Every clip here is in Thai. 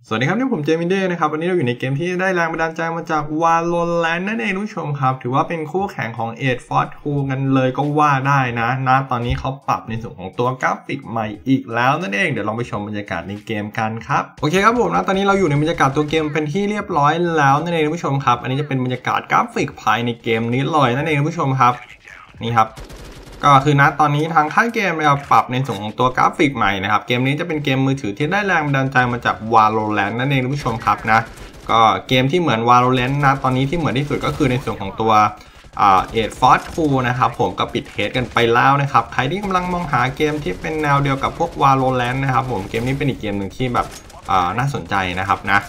สวัสดีครับนี่ผมเจมินเด้นะครับวันนี้เราอยู่ในเกมที่ได้แรงบันดาลใจมาจาก Valorant นั่นเองผู้ชมครับถือว่าเป็นคู่แข่งของ Age Force 2 กันเลยก็ว่าได้นะตอนนี้เขาปรับในส่วนของตัวกราฟิกใหม่อีกแล้วนั่นเองเดี๋ยวลองไปชมบรรยากาศในเกมกันครับโอเคครับผมตอนนี้เราอยู่ในบรรยากาศตัวเกมเป็นที่เรียบร้อยแล้วนั่นเองผู้ชมครับอันนี้จะเป็นบรรยากาศกราฟิกภายในเกมนี้เลยนั่นเองผู้ชมครับนี่ครับก็คือตอนนี้ทางค่ายเกมนะครับปรับในส่วนของตัวกราฟิกใหม่นะครับเกมนี้จะเป็นเกมมือถือที่ได้แรงบันดาลใจมาจาก Valorant นั่นเองผู้ชมครับนะก็เกมที่เหมือน Valorant ตอนนี้ที่เหมือนที่สุดก็คือในส่วนของตัวAge Force 2 นะครับผมก็ปิดเทสกันไปแล้วนะครับใครที่กำลังมองหาเกมที่เป็นแนวเดียวกับพวก Valorant นะครับผมเกมนี้เป็นอีกเกมหนึ่งที่แบบน่าสนใจนะครับนะ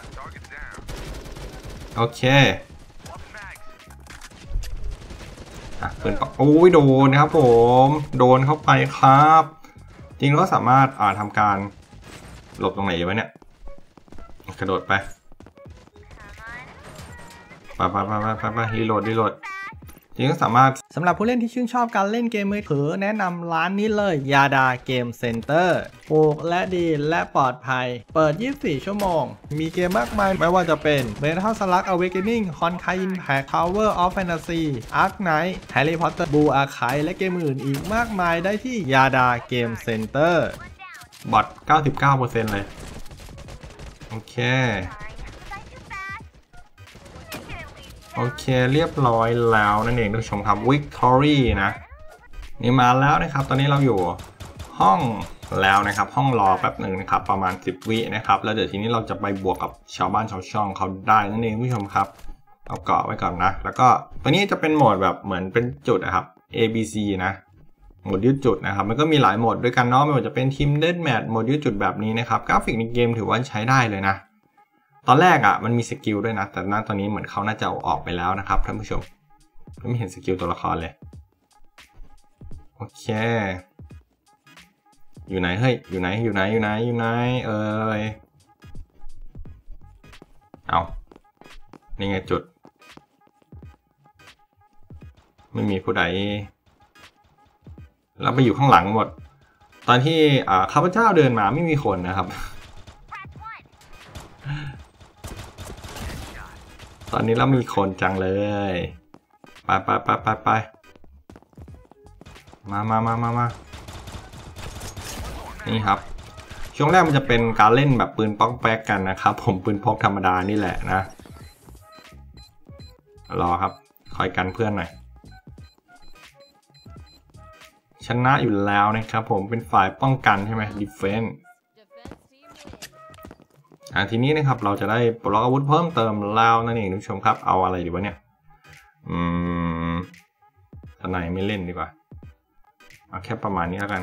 โอเคปืนโอ้ยโดนนะครับผมโดนเข้าไปครับจริงก็สามารถทำการหลบตรงไหนวะเนี่ยกระโดดไปรีโหลดจริงก็สามารถสำหรับผู้เล่นที่ชื่นชอบการเล่นเกมมือถือแนะนำร้านนี้เลยยาดาเกมเซ็นเตอร์ถูกและดีและปลอดภัยเปิด24ชั่วโมงมีเกมมากมายไม่ว่าจะเป็น Metal Slug Awakening Honkai Impact Tower of Fantasy Ark Knight Harry Potter Blue Archive และเกมอื่นอีกมากมายได้ที่ยาดาเกมเซ็นเตอร์บอท 99% เลยโอเคเรียบร้อยแล้วนั่นเองท่านผู้ชมครับ Victory นะนี่มาแล้วนะครับตอนนี้เราอยู่ห้องแล้วนะครับห้องรอแป๊บหนึ่งนะครับประมาณ10 วินะครับแล้วเดี๋ยวทีนี้เราจะไปบวกกับชาวบ้านชาวช่องเขาได้นั่นเองผู้ชมครับเอาเกาะไว้ก่อนนะแล้วก็ตัวนี้จะเป็นโหมดแบบเหมือนเป็นจุดนะครับ ABC นะโหมดยืดจุดนะครับมันก็มีหลายโหมดด้วยกันเนาะไม่ว่าจะเป็นทีมเดธแมทโหมดยืดจุดแบบนี้นะครับกราฟิกในเกมถือว่าใช้ได้เลยนะตอนแรกมันมีสกิลด้วยนะแต่ตอนนี้เหมือนเขาน่าจะเอาออกไปแล้วนะครับท่านผู้ชมไม่เห็นสกิลตัวละครเลยโอเคอยู่ไหนเฮ้ยอยู่ไหนเอานี่ไงจุดไม่มีผู้ใดแล้วไปอยู่ข้างหลังหมดตอนที่ข้าพเจ้าเดินมาไม่มีคนนะครับตอนนี้เรามีคนจังเลยไปมานี่ครับช่วงแรกมันจะเป็นการเล่นแบบปืนป๊อกแป๊กกันนะครับผมปืนพกธรรมดานี่แหละนะรอครับคอยกันเพื่อนหน่อยชนะอยู่แล้วนะครับผมเป็นฝ่ายป้องกันใช่ไหม Defense ทีนี้นะครับเราจะได้ปลดล็อกอาวุธเพิ่มเติมแล้วนั่นเองทุกผู้ชมครับเอาอะไรดีวะเนี่ยทนายไม่เล่นดีกว่าเอาแค่ประมาณนี้แล้วกัน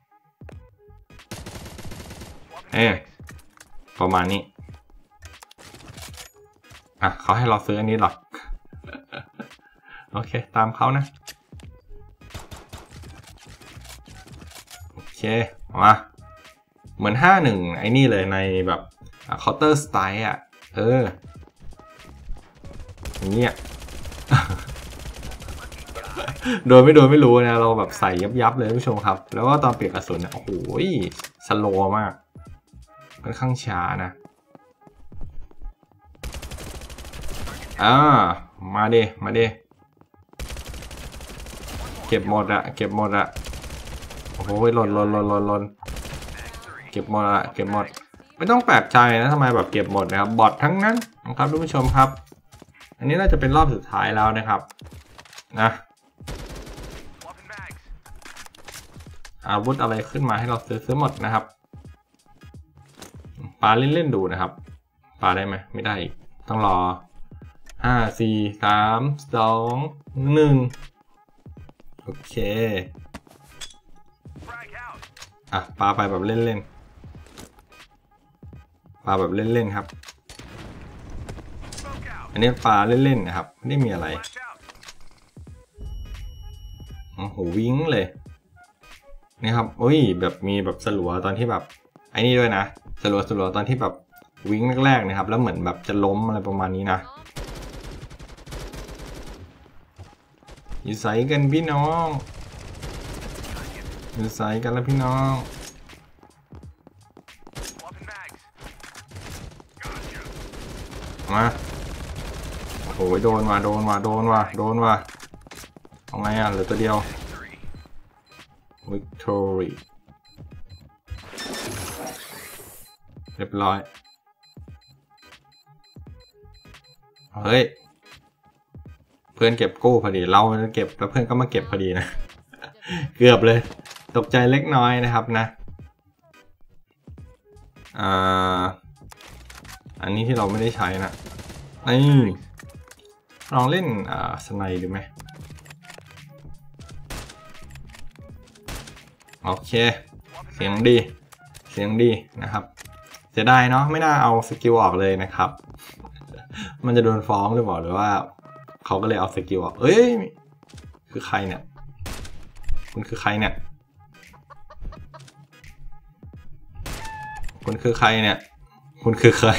ประมาณนี้เขาให้เราซื้ออันนี้หรอ โอเคตามเขานะโอเคมาเหมือน51ไอ้นี่เลยในแบบCounter Strike อย่างเงี้ย โดนไม่รู้นะเราแบบใส่ยับเลยผู้ชมครับแล้วก็ตอนเปลี่ยนกระสุนโอ้โหสโลว์มากค่อนข้างช้านะมาดิเก็บหมดโอ้โหหล่นเก็บหมดไม่ต้องแปลกใจนะทำไมแบบเก็บหมดนะครับบอททั้งนั้นนะครับทุกผู้ชมครับอันนี้น่าจะเป็นรอบสุดท้ายแล้วนะครับนะอาวุธอะไรขึ้นมาให้เราซื้อหมดนะครับปาเล่นดูนะครับปาได้ไหมไม่ได้อีกต้องรอ5 4 3 2 1โอเคปาไปแบบเล่นปาแบบเล่นครับอันนี้ปาเล่นนะครับไม่ได้มีอะไรโอ้โหวิ่งเลยนี่ครับแบบมีแบบสลัวตอนที่แบบไอ้นี่ด้วยนะสลัวตอนที่แบบวิ่งแรกๆนะครับแล้วเหมือนแบบจะล้มอะไรประมาณนี้นะอยู่ใส่กันพี่น้องอยู่ใส่กันแล้วพี่น้องมาโอ้โหโดนว่ะเอาไงเหลือตัวเดียว Victory เรียบร้อยเฮ้ยเพื่อนเก็บกู้พอดีเราเก็บแล้วเพื่อนก็มาเก็บพอดีนะ เกือบเลยตกใจเล็กน้อยนะครับนะอันนี้ที่เราไม่ได้ใช้นะนี่ลองเล่นสไนด์ดูไหมโอเคเสียงดีนะครับเสียดายเนาะไม่น่าเอาสกิลออกเลยนะครับ มันจะโดนฟ้องหรือเปล่าหรือว่าเขาก็เลยเอาสกิลออกเอ้ยคือใครเนี่ยคุณคือใครเนี่ยคุณคือใครเนี่ยคุณคือใคร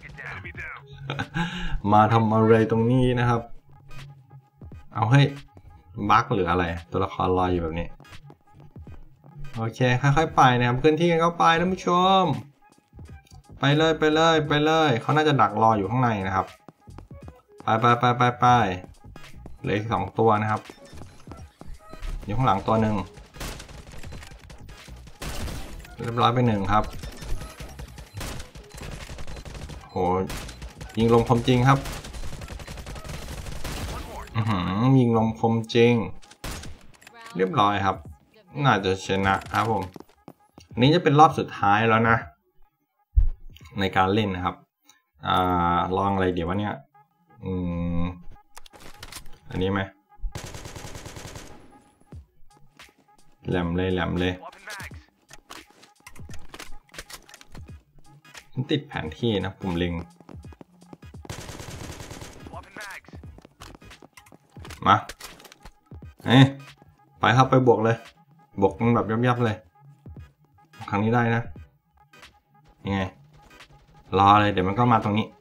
มาทำอะไรตรงนี้นะครับเอาเฮ้ยบั๊กหรืออะไรตัวละครลอยอยู่แบบนี้โอเคค่อยๆไปนะครับเคลื่อนที่กันเข้าไปท่านผู้ชมไปเลยเขาน่าจะดักรออยู่ข้างในนะครับไปเหลืออีก2ตัวนะครับอยู่ข้างหลังตัวหนึ่งเรียบร้อยไป1ครับโหยิงลมคมจริงครับยิงลมคมจริงเรียบร้อยครับน่าจะชนะครับผมอันนี้จะเป็นรอบสุดท้ายแล้วนะในการเล่นนะครับลองอะไรเดี๋ยววะเนี่ยอันนี้ไหมแหลมเลยติดแผนที่นะปุ่มเล็งมาไปครับไปบวกเลยบวกมันแบบยับเลยครั้งนี้ได้นะยังไงรอเลยเดี๋ยวมันก็มาตรงนี้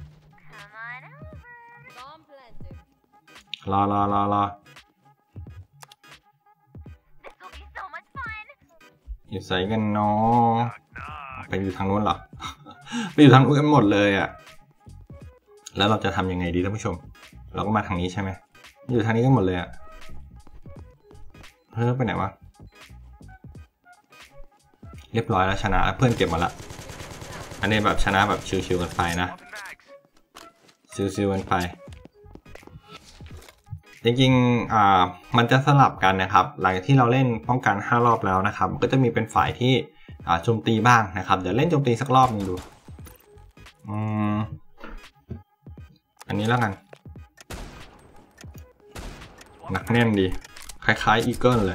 รออยู่ใส่กันเนาะไปอยู่ทางนู้นเหรอ ไปอยู่ทางนู้นกันหมดเลยอ่ะแล้วเราจะทำยังไงดีท่านผู้ชมเราก็มาทางนี้ใช่ไหมอยู่ทางนี้กันหมดเลยอ่ะเฮ้ยไปไหนวะเรียบร้อยแล้วชนะเพื่อนเก็บมาละอันนี้แบบชนะแบบชิวๆกันไปนะชิวๆกันไปจริงๆมันจะสลับกันนะครับหลังจากที่เราเล่นป้องกัน5รอบแล้วนะครับก็จะมีเป็นฝ่ายที่โจมตีบ้างนะครับเดี๋ยวเล่นโจมตีสักรอบนึงดูอันนี้แล้วกันหนักแน่นดีคล้ายๆอีเกิลเลย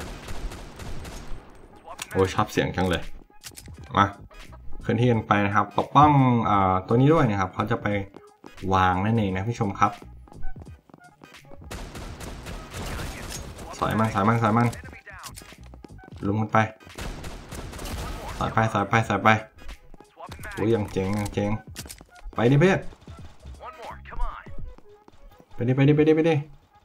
โอ้ชอบเสียงจังเลยมาเคลื่อนที่กันไปนะครับปกป้องตัวนี้ด้วยนะครับเขาจะไปวางนั่นเองนะผู้ชมครับสายมันลุมกันไปสายไปโอ้ยยังเจ๋งไปดิเพื่อนไปดิ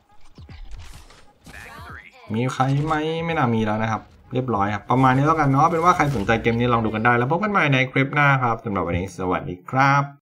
มีใครไหมไม่น่ามีแล้วนะครับเรียบร้อยครับประมาณนี้แล้วกันเนาะเป็นว่าใครสนใจเกมนี้ลองดูกันได้แล้วพบกันใหม่ในคลิปหน้าครับสำหรับวันนี้สวัสดีครับ